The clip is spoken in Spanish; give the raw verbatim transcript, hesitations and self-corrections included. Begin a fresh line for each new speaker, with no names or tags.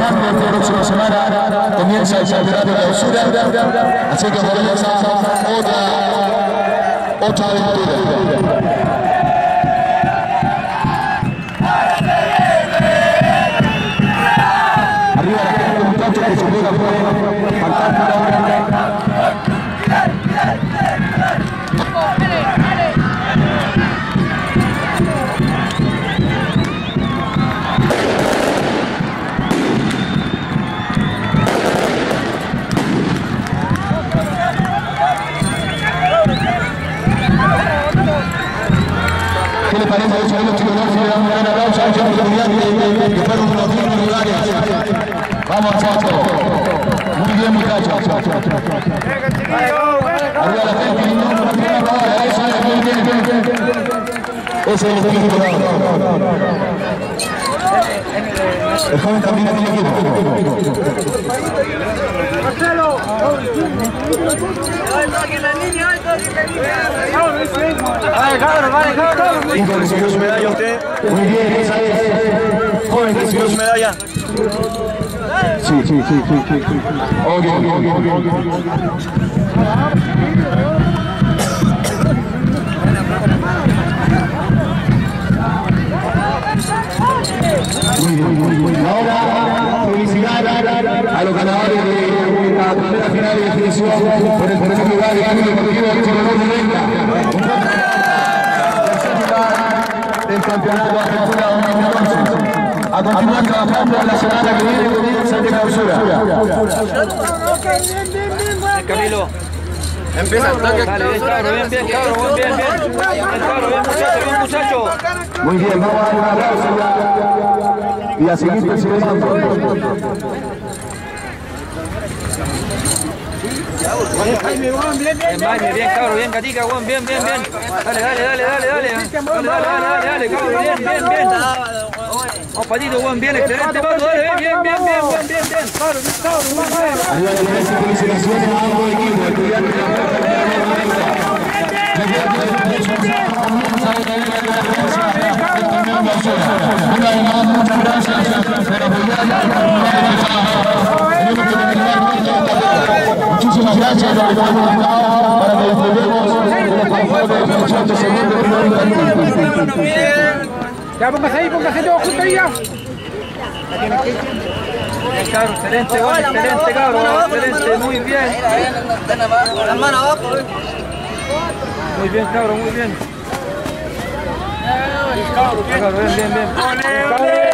martes de la próxima semana comienza el campeonato de clausura, así que comienza otra, otra aventura. Arriba la gente, muchachos, que se juega fue fantástico. ¿Qué le parece a los chicos? Si le damos un gran aplauso a esta oportunidad que fueron unos diez lugares. Vamos, Chacho. Muy bien, muchachos. Arriba la gente. Eso es, muy bien. Ese es el equipo. El joven también tiene equipo. Marcelo. Vale, cabrón, vale, cabrón. Hijo, recibió su medalla usted. Muy bien, esa es. Joven, recibió su medalla. Sí, sí, sí, sí, sí. Ok, ok, ok, ok. Muy bien, muy bien. Ahora, felicidades a los ganadores de la primera final de definición por el tercer lugar del Club Deportivo Chorolón de Venta. Del campeonato de Argentina dos mil catorce. A continuar trabajando la semana que viene comienza de clausura.
Camilo.
Empieza el toque.
Dale, bien, cabro, bien, bien, cabro, bien, bien, bien. Bien, cabro, bien, muchacho, bien, muchacho.
Muy bien, vamos a dar un aplauso y a seguir presionando.
Bien, Jaime, bien, cabro, bien, Catica, bien, bien, bien, bien. Dale, dale, dale, dale, dale. Dale, dale, dale, dale, cabro, bien, bien, bien. Vamos, Patito, buen, bien, excelente, Pato, dale, bien, bien, bien, bien, bien, bien, bien. Cabro, bien, cabro, bien, bien.
Arriba de la felicitaciones a ambos equipos, estudiantes de la una vez más, muchas gracias. Muchísimas gracias por estar conectados para que disfrutemos de los fanfarrones de los ochenta segundos.
Ya, póngase ahí, póngase todo justo ahí ya.
Bien, cabro, excelente, gol, excelente, cabro, excelente, muy bien.
Las manos abajo.
Muy bien, cabro, muy bien. Cabro, bien, bien, bien.